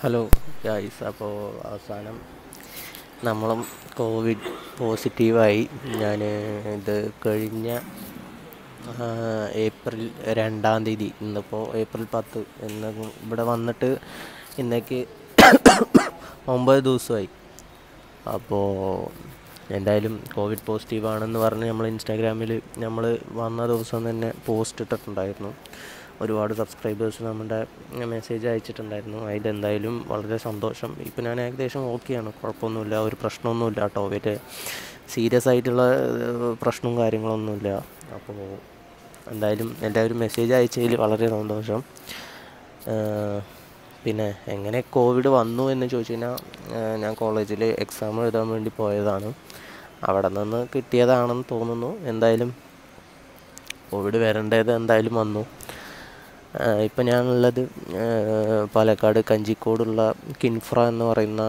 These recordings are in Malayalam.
ഹലോ ഗായ്സ്, അപ്പോൾ അവസാനം നമ്മളും കോവിഡ് പോസിറ്റീവായി. ഞാൻ ഇത് കഴിഞ്ഞ ഏപ്രിൽ 2-ാം തീയതി, ഇന്നിപ്പോൾ ഏപ്രിൽ 10, ഇന്ന് ഇവിടെ വന്നിട്ട് ഇന്നേക്ക് 9 ദിവസമായി. അപ്പോൾ എന്തായാലും കോവിഡ് പോസിറ്റീവാണെന്ന് പറഞ്ഞ് നമ്മൾ ഇൻസ്റ്റാഗ്രാമിൽ നമ്മൾ വന്ന ദിവസം തന്നെ പോസ്റ്റ് ഇട്ടിട്ടുണ്ടായിരുന്നു. ഒരുപാട് സബ്സ്ക്രൈബേഴ്സ് നമ്മുടെ മെസ്സേജ് അയച്ചിട്ടുണ്ടായിരുന്നു. അതിലെന്തായാലും വളരെ സന്തോഷം. ഇപ്പോൾ ഞാൻ ഏകദേശം ഓക്കെയാണ്, കുഴപ്പമൊന്നുമില്ല, ഒരു പ്രശ്നമൊന്നുമില്ല കേട്ടോ. വലിയ സീരിയസ് ആയിട്ടുള്ള പ്രശ്നവും കാര്യങ്ങളൊന്നുമില്ല. അപ്പോൾ എന്തായാലും എല്ലാവരും മെസ്സേജ് അയച്ചതിൽ വളരെ സന്തോഷം. പിന്നെ എങ്ങനെ കോവിഡ് വന്നു എന്ന് ചോദിച്ചു കഴിഞ്ഞാൽ, ഞാൻ കോളേജിൽ എക്സാം എഴുതാൻ വേണ്ടി പോയതാണ്. അവിടെ നിന്ന് കിട്ടിയതാണെന്ന് തോന്നുന്നു. എന്തായാലും കോവിഡ് വരേണ്ടത് എന്തായാലും വന്നു. ഇപ്പം ഞാനുള്ളത് പാലക്കാട് കഞ്ചിക്കോടുള്ള കിൻഫ്ര എന്ന് പറയുന്ന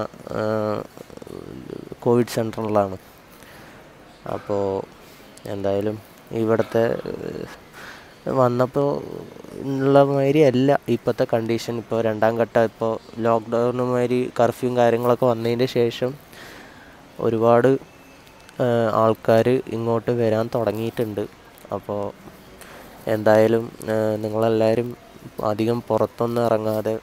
കോവിഡ് സെൻറ്ററിലാണ്. അപ്പോൾ എന്തായാലും ഇവിടുത്തെ വന്നപ്പോൾ ഉള്ള മാതിരി അല്ല ഇപ്പോഴത്തെ കണ്ടീഷൻ. ഇപ്പോൾ 2-ാം ഘട്ടം, ഇപ്പോൾ ലോക്ക്ഡൗൺ മാതിരി കർഫ്യൂവും കാര്യങ്ങളൊക്കെ വന്നതിൻ്റെ ശേഷം ഒരുപാട് ആൾക്കാർ ഇങ്ങോട്ട് വരാൻ തുടങ്ങിയിട്ടുണ്ട്. അപ്പോൾ എന്തായാലും നിങ്ങളെല്ലാവരും അധികം പുറത്തൊന്നും ഇറങ്ങാതെ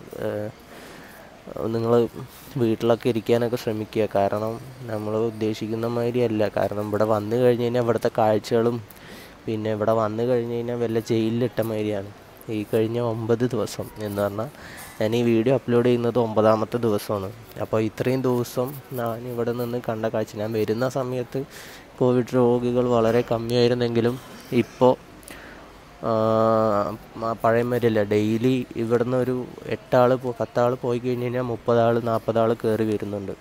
നിങ്ങൾ വീട്ടിലൊക്കെ ഇരിക്കാനൊക്കെ ശ്രമിക്കുക. കാരണം നമ്മൾ ഉദ്ദേശിക്കുന്ന മാതിരിയല്ല. കാരണം ഇവിടെ വന്നു കഴിഞ്ഞ് കഴിഞ്ഞാൽ ഇവിടുത്തെ കാഴ്ചകളും, പിന്നെ ഇവിടെ വന്നു കഴിഞ്ഞ് കഴിഞ്ഞാൽ വല്ല ജയിലിലിട്ട മാതിരിയാണ് ഈ കഴിഞ്ഞ 9 ദിവസം എന്ന് പറഞ്ഞാൽ. ഞാൻ ഈ വീഡിയോ അപ്ലോഡ് ചെയ്യുന്നത് 9-ാമത്തെ ദിവസമാണ്. അപ്പോൾ ഇത്രയും ദിവസം ഞാൻ ഇവിടെ നിന്ന് കണ്ട കാഴ്ച, ഞാൻ വരുന്ന സമയത്ത് കോവിഡ് രോഗികൾ വളരെ കമ്മിയായിരുന്നെങ്കിലും ഇപ്പോൾ പഴയ മാതിരിയല്ല. ഡെയിലി ഇവിടുന്ന് ഒരു 8 ആൾ 10 ആൾ പോയി കഴിഞ്ഞ് കഴിഞ്ഞാൽ 30 ആൾ 40 ആൾ കയറി വരുന്നുണ്ട്.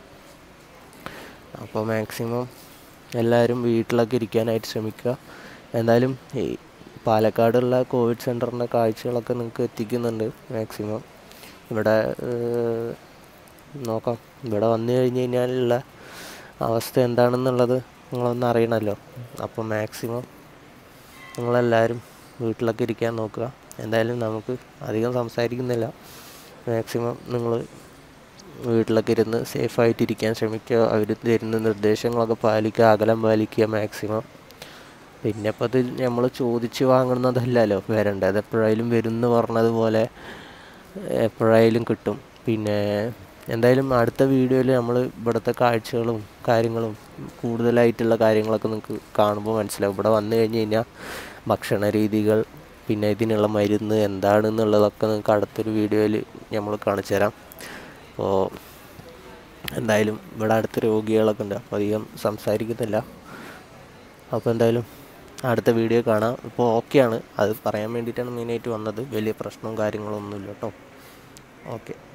അപ്പോൾ മാക്സിമം എല്ലാവരും വീട്ടിലൊക്കെ ഇരിക്കാനായിട്ട് ശ്രമിക്കുക. എന്തായാലും ഈ പാലക്കാടുള്ള കോവിഡ് സെൻറ്ററിൻ്റെ കാഴ്ചകളൊക്കെ നിങ്ങൾക്ക് എത്തിക്കുന്നുണ്ട് മാക്സിമം. ഇവിടെ നോക്കാം, ഇവിടെ വന്നു കഴിഞ്ഞ് കഴിഞ്ഞാലുള്ള അവസ്ഥ എന്താണെന്നുള്ളത് നിങ്ങളൊന്ന് അറിയണമല്ലോ. അപ്പോൾ മാക്സിമം നിങ്ങളെല്ലാവരും വീട്ടിലൊക്കെ ഇരിക്കാൻ നോക്കുക. എന്തായാലും നമുക്ക് അധികം സംസാരിക്കുന്നില്ല. മാക്സിമം നിങ്ങൾ വീട്ടിലൊക്കെ ഇരുന്ന് സേഫായിട്ടിരിക്കാൻ ശ്രമിക്കുക. അവർ തരുന്ന നിർദ്ദേശങ്ങളൊക്കെ പാലിക്കുക, അകലം പാലിക്കുക മാക്സിമം. പിന്നെ ഇപ്പോൾ അത് നമ്മൾ ചോദിച്ച് വാങ്ങുന്നതല്ലല്ലോ വരേണ്ടത്. എപ്പോഴായാലും വരുമെന്ന് പറഞ്ഞതുപോലെ എപ്പോഴായാലും കിട്ടും. പിന്നെ എന്തായാലും അടുത്ത വീഡിയോയിൽ നമ്മൾ ഇവിടുത്തെ കാഴ്ചകളും കാര്യങ്ങളും കൂടുതലായിട്ടുള്ള കാര്യങ്ങളൊക്കെ നിങ്ങൾക്ക് കാണുമ്പോൾ മനസ്സിലാവും. ഇവിടെ വന്നു കഴിഞ്ഞ് കഴിഞ്ഞാൽ ഭക്ഷണ രീതികൾ, പിന്നെ ഇതിനുള്ള മരുന്ന് എന്താണെന്നുള്ളതൊക്കെ നിങ്ങൾക്ക് അടുത്തൊരു വീഡിയോയിൽ നമ്മൾ കാണിച്ചു തരാം. അപ്പോൾ എന്തായാലും ഇവിടെ അടുത്ത രോഗികളൊക്കെ ഉണ്ട്, അപ്പോൾ അധികം സംസാരിക്കുന്നില്ല. അപ്പോൾ എന്തായാലും അടുത്ത വീഡിയോ കാണാം. ഇപ്പോൾ ഓക്കെയാണ്, അത് പറയാൻ വേണ്ടിയിട്ടാണ് മെയിനായിട്ട് വന്നത്. വലിയ പ്രശ്നവും കാര്യങ്ങളൊന്നുമില്ല കേട്ടോ. ഓക്കെ.